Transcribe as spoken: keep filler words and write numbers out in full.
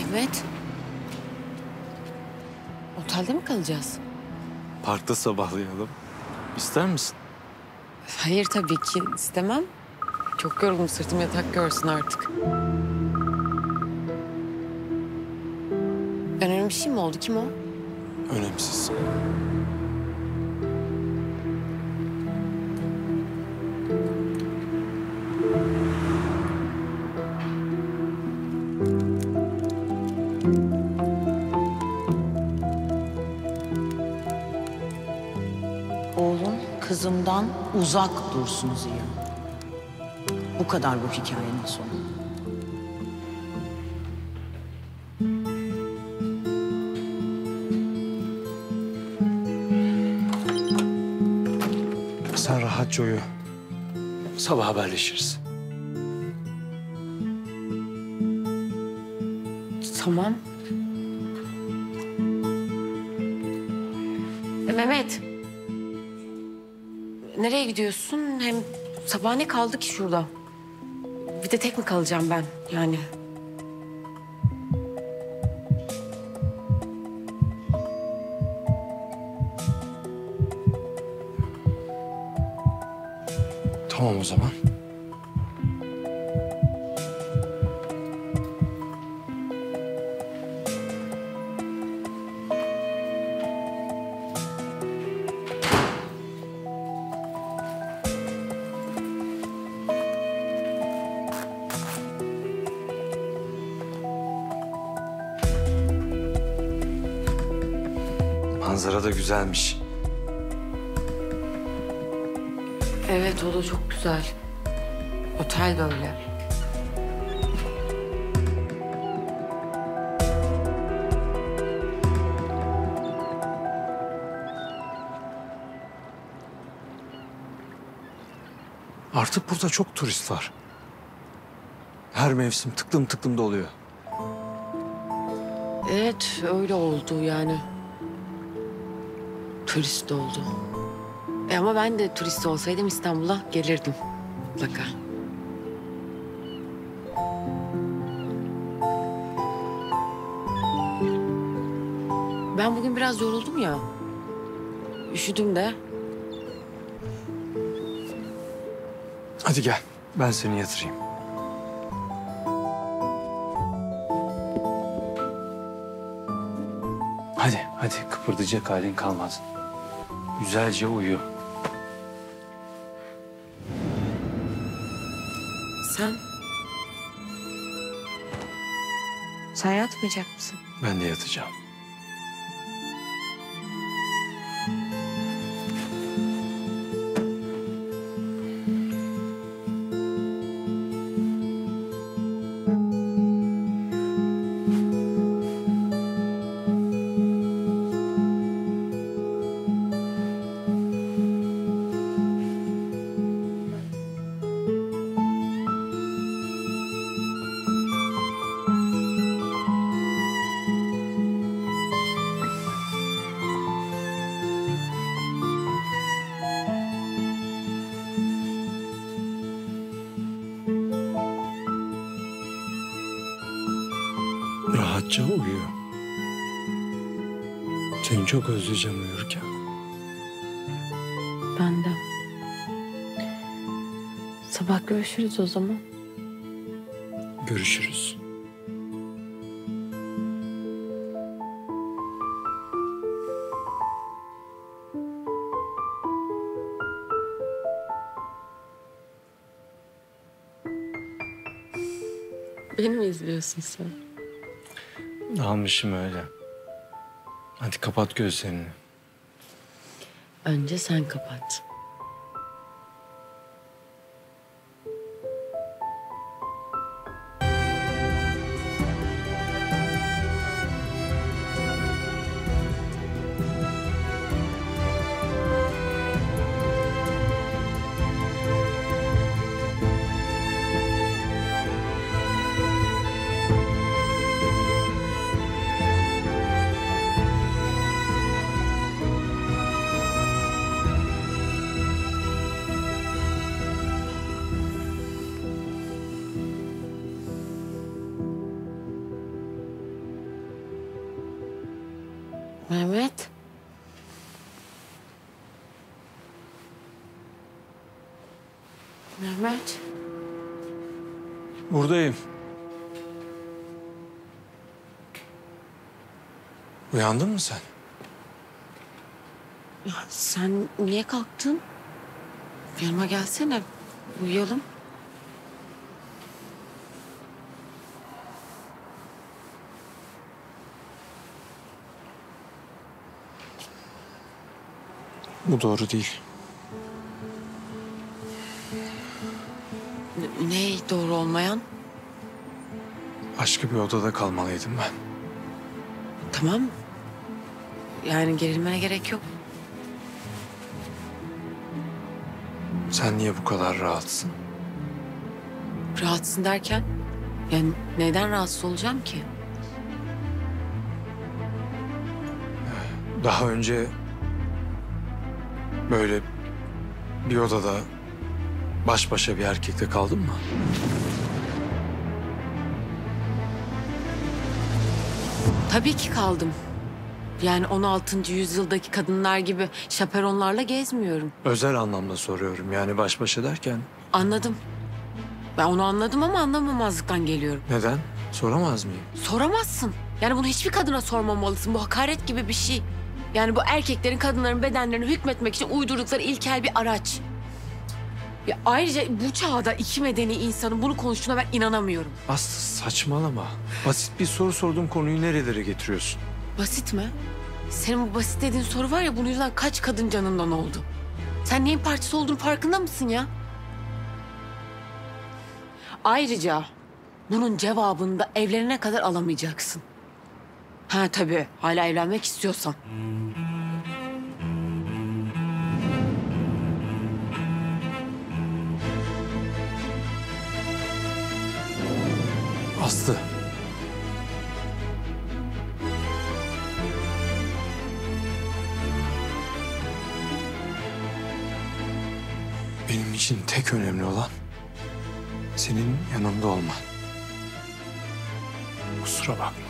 Evet. Otelde mi kalacağız? Parkta sabahlayalım. İster misin? Hayır tabii ki istemem. Çok yoruldum, sırtım yatak görsün artık. Önemli bir şey mi oldu? Kim o? Önemsiz. Oğlum kızımdan uzak dursun Ziya. Bu kadar bu hikayenin sonu. Sen rahatça uyu. Sabah haberleşiriz. Tamam. E, Mehmet. Nereye gidiyorsun? Hem sabah ne kaldı ki şurada? Bir de tek mi kalacağım ben yani? Tamam o zaman. Manzara da güzelmiş. Evet, o da çok güzel. Otel böyle. Artık burada çok turist var. Her mevsim tıklım tıklım doluyor. Evet, öyle oldu yani. Turist oldu. E ama ben de turist olsaydım İstanbul'a gelirdim mutlaka. Ben bugün biraz yoruldum ya. Üşüdüm de. Hadi gel, ben seni yatırayım. Hadi, hadi kıpırdayacak halin kalmaz. Güzelce uyu. Sen? Sen yatmayacak mısın? Ben de yatacağım. Rahatça uyu. Seni çok özleyeceğim uyurken. Ben de. Sabah görüşürüz o zaman. Görüşürüz. Beni mi izliyorsun sen? Almışım öyle. Hadi kapat gözlerini. Önce sen kapat. Mehmet. Mehmet. Buradayım. Uyandın mı sen? Ya sen niye kalktın? Yanıma gelsene. Uyuyalım. Bu doğru değil. N- Ne doğru olmayan? Başka bir odada kalmalıydım ben. Tamam. Yani gerilmene gerek yok. Sen niye bu kadar rahatsın? Rahatsın derken? Yani neden rahatsız olacağım ki? Daha önce böyle bir odada baş başa bir erkekle kaldın mı? Tabii ki kaldım. Yani on altıncı yüzyıldaki kadınlar gibi şaperonlarla gezmiyorum. Özel anlamda soruyorum. Yani baş başa derken Anladım. Ben onu anladım ama anlamamazlıktan geliyorum. neden? Soramaz mıyım? Soramazsın. Yani bunu hiçbir kadına sormamalısın. Bu hakaret gibi bir şey. Yani bu erkeklerin kadınların bedenlerine hükmetmek için uydurdukları ilkel bir araç. Ya ayrıca bu çağda iki medeni insanın bunu konuştuğuna ben inanamıyorum. Aslı saçmalama. Basit bir soru sorduğum konuyu nerelere getiriyorsun? Basit mi? Senin bu basit dediğin soru var ya, bunun yüzünden kaç kadın canından oldu. Sen neyin parçası olduğunu farkında mısın ya? Ayrıca bunun cevabını da evlenene kadar alamayacaksın. Ha tabii, hala evlenmek istiyorsan. Aslı. Benim için tek önemli olan senin yanımda olman. Kusura bakma.